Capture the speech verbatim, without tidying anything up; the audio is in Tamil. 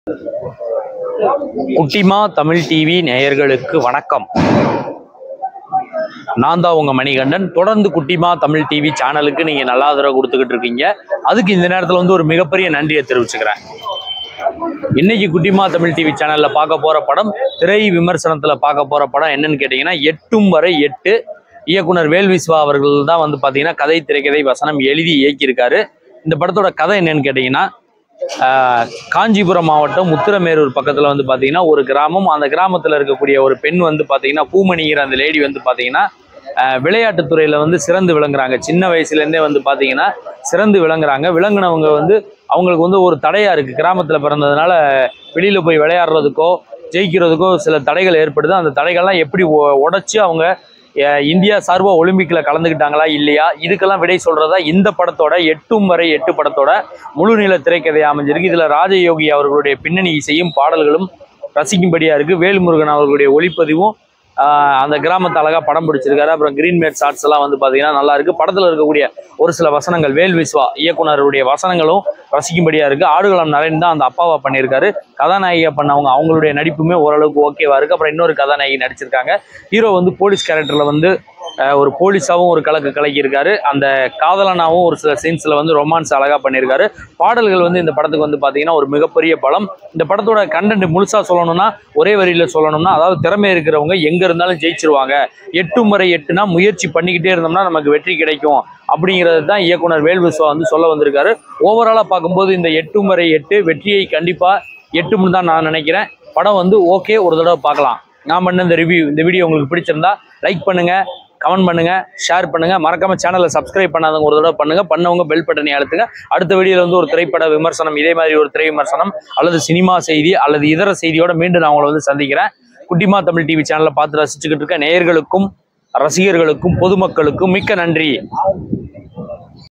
குட்டிமா தமிழ் டிவி நேயர்களுக்கு வணக்கம். நான் தான் உங்க மணிகண்டன். தொடர்ந்து குட்டிமா தமிழ் டிவி சேனலுக்கு நீங்க நல்ல ஆதரவு கொடுத்துக்கிட்டு இருக்கீங்க. அதுக்கு இந்த நேரத்தில் வந்து ஒரு மிகப்பெரிய நன்றியை தெரிவிச்சுக்கிறேன். இன்னைக்கு குட்டிமா தமிழ் டிவி சேனல்ல பார்க்க போற படம், திரை விமர்சனத்துல பார்க்க போற படம் என்னன்னு கேட்டீங்கன்னா, எட்டும் வரை எட்டு. இயக்குனர் வேல் விஸ்வா அவர்கள் தான் வந்து பாத்தீங்கன்னா கதை, திரைக்கதை, வசனம் எழுதி இயக்கியிருக்காரு. இந்த படத்தோட கதை என்னன்னு கேட்டீங்கன்னா, காஞ்சிபுரம் மாவட்டம் முத்திரமேரூர் பக்கத்தில் வந்து பார்த்தீங்கன்னா ஒரு கிராமம். அந்த கிராமத்தில் இருக்கக்கூடிய ஒரு பெண் வந்து பார்த்தீங்கன்னா, பூமணிங்கிற அந்த லேடி வந்து பார்த்தீங்கன்னா விளையாட்டுத்துறையில் வந்து சிறந்து விளங்குறாங்க. சின்ன வயசுலேருந்தே வந்து பார்த்தீங்கன்னா சிறந்து விளங்குறாங்க. விளங்குனவங்க வந்து அவங்களுக்கு வந்து ஒரு தடையாக இருக்குது. கிராமத்தில் பிறந்ததுனால வெளியில் போய் விளையாடுறதுக்கோ ஜெயிக்கிறதுக்கோ சில தடைகள் ஏற்படுது. அந்த தடைகள்லாம் எப்படி உடைச்சி அவங்க இந்தியா சார்பாக ஒலிம்பிக்கில் கலந்துக்கிட்டாங்களா இல்லையா, இதுக்கெல்லாம் விடை சொல்கிறதா இந்த படத்தோட எட்டும் வரை எட்டு படத்தோட முழுநீள திரைக்கதை அமைஞ்சிருக்கு. இதில் ராஜயோகி அவர்களுடைய பின்னணி இசையும் பாடல்களும் ரசிக்கும்படியாக இருக்குது. வேல்முருகன் அவர்களுடைய ஒளிப்பதிவும் அந்த கிராமத்தை அழகாக படம் பிடிச்சிருக்காரு. அப்புறம் கிரீன் மேட் ஷாட்ஸ் எல்லாம் வந்து பார்த்தீங்கன்னா நல்லா இருக்குது. படத்தில் இருக்கக்கூடிய ஒரு சில வசனங்கள், வேல் விஸ்வா இயக்குனருடைய வசனங்களும் ரசிக்கும்படியாக இருக்குது. ஆடுகளம் நரேன் தான் அந்த அப்பாவா பண்ணியிருக்காரு. கதாநாயகியாக பண்ணவங்க அவங்களுடைய நடிப்புமே ஓரளவுக்கு ஓகேவா இருக்குது. அப்புறம் இன்னொரு கதாநாயகி நடிச்சிருக்காங்க. ஹீரோ வந்து போலீஸ் கேரக்டரில் வந்து ஒரு போலீஸாகவும் ஒரு கலக்கு கலக்கியிருக்காரு. அந்த காதலனாகவும் ஒரு சில சீன்ஸில் வந்து ரொமான்ஸ் அழகாக பண்ணியிருக்காரு. பாடல்கள் வந்து இந்த படத்துக்கு வந்து பார்த்தீங்கன்னா ஒரு மிகப்பெரிய பலம். இந்த படத்தோட கண்டென்ட் முழுசாக சொல்லணும்னா, ஒரே வரியில் சொல்லணும்னா, அதாவது திறமை இருக்கிறவங்க எங்கே இருந்தாலும் ஜெயிச்சிருவாங்க. எட்டும் வரை எட்டுனா முயற்சி பண்ணிக்கிட்டே இருந்தோம்னா நமக்கு வெற்றி கிடைக்கும் அப்படிங்கிறது தான் இயக்குனர் வேல் விஸ்வா வந்து சொல்ல வந்திருக்காரு. ஓவராலாக பார்க்கும்போது இந்த எட்டும் வரை எட்டு வெற்றியை கண்டிப்பாக எட்டும்னு தான் நான் நினைக்கிறேன். படம் வந்து ஓகே, ஒரு தடவை பார்க்கலாம். நான் பண்ண இந்த ரிவ்யூ, இந்த வீடியோ உங்களுக்கு பிடிச்சிருந்தா லைக் பண்ணுங்கள், கமெண்ட் பண்ணுங்க, ஷேர் பண்ணுங்க. மறக்காம சேனலை சப்ஸ்கிரைப் பண்ணாதவங்க ஒரு தடவை பண்ணுங்க. பண்ணவங்க பெல் பட்டனை அழுத்துங்க. அடுத்த வீடியோல வந்து ஒரு திரைப்பட விமர்சனம், இதே மாதிரி ஒரு திரை விமர்சனம் அல்லது சினிமா செய்தி அல்லது இதர செய்தியோட மீண்டும் நான் உங்களை வந்து சந்திக்கிறேன். குட்டிமா தமிழ் டிவி சேனலை பார்த்து ரசிச்சுக்கிட்டு இருக்க நேயர்களுக்கும் ரசிகர்களுக்கும் பொதுமக்களுக்கும் மிக்க நன்றி.